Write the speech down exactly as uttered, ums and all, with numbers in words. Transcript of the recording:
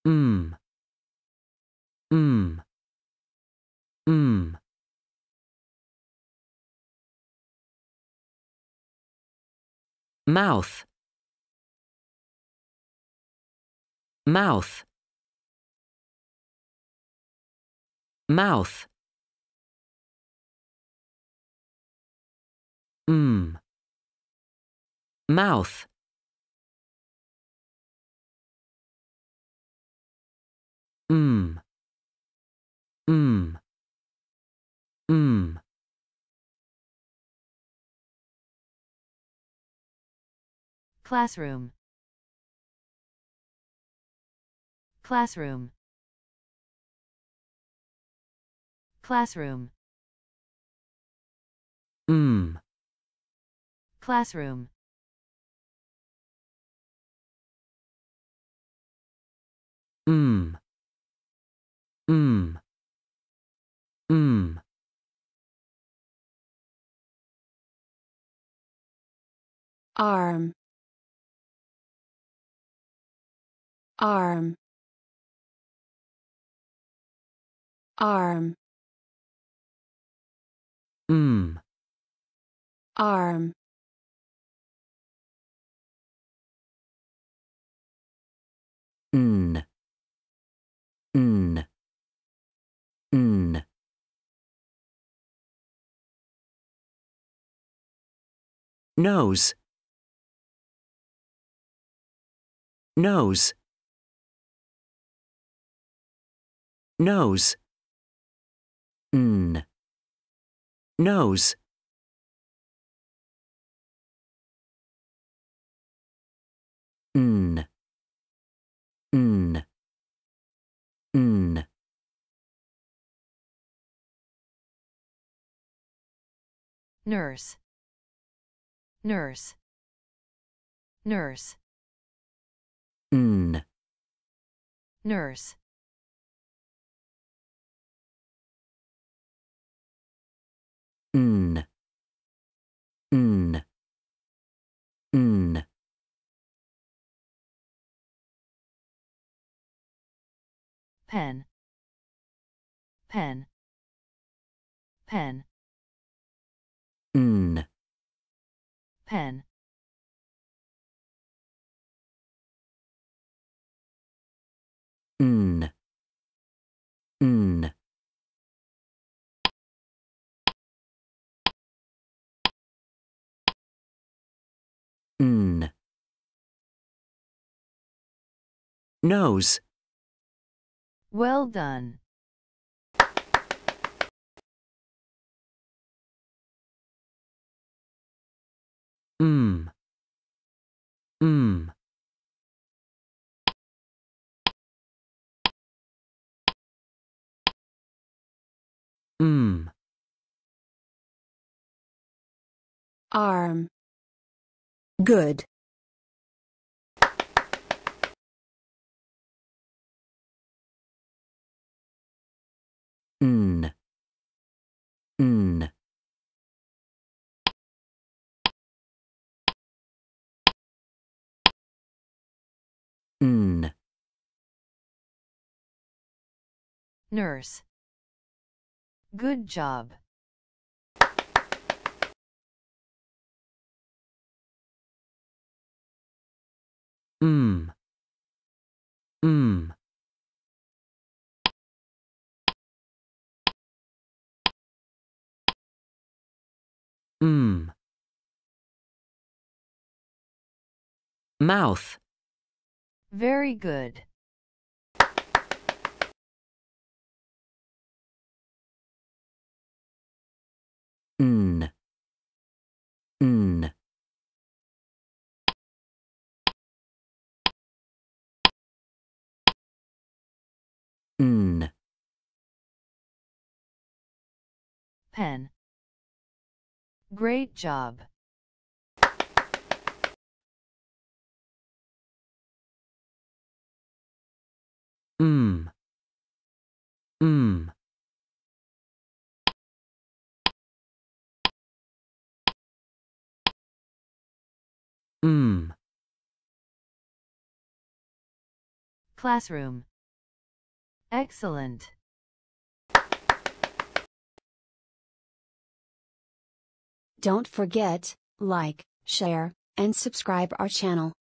Mm. Mm. Mm. Mouth. Mouth. Mouth. Mm. Mouth. Mm. Mm. Mm. Classroom. Classroom. Classroom. Mm. Classroom. Mm. Mm. Mm. Arm. Arm. Arm. Mm. Arm. N. N. N. Nose. Nose. Nose. N. Nose. N. N. N. Nurse. Nurse. Nurse. N. Nurse. N. N. N. Pen. Pen. Pen. N. Pen. N. N. N. Nose. Well done. Mm. Mm. Mm. Arm. Good. N. N. N. Nurse. Good job. Mm. Mm. Mm. Mouth. Very good. N. N. N. Pen. Great job. Mm. Mm. Mm. Classroom. Excellent. Don't forget, like, share, and subscribe our channel.